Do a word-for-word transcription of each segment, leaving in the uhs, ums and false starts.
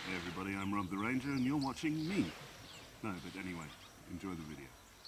Hey everybody, I'm Rob the Ranger and you're watching me. No, but anyway, enjoy the video.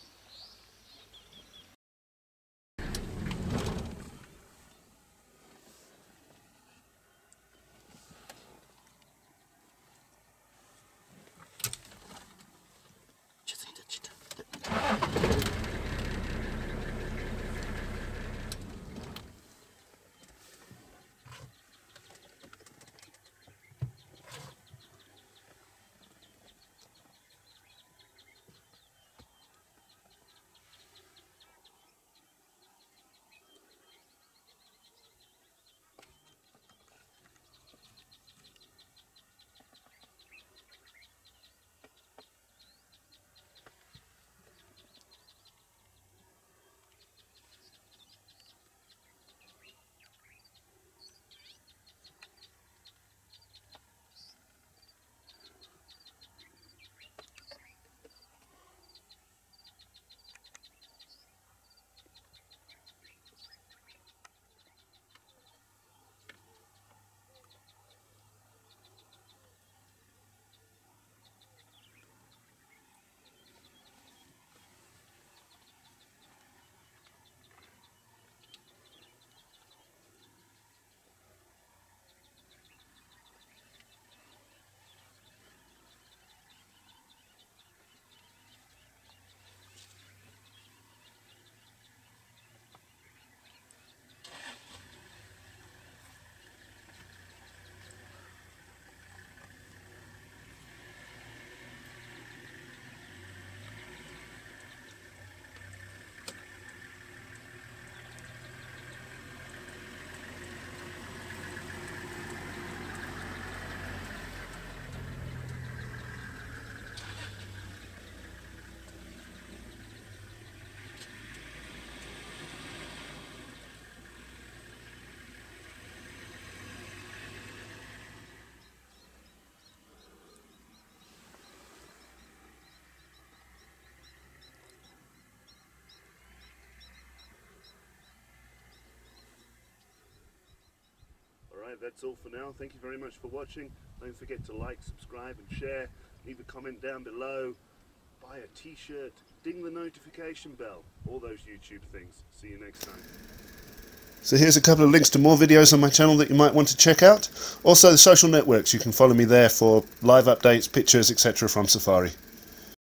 Alright, that's all for now. Thank you very much for watching. Don't forget to like, subscribe and share. Leave a comment down below. Buy a t-shirt. Ding the notification bell. All those YouTube things. See you next time. So here's a couple of links to more videos on my channel that you might want to check out. Also the social networks. You can follow me there for live updates, pictures, et cetera from Safari.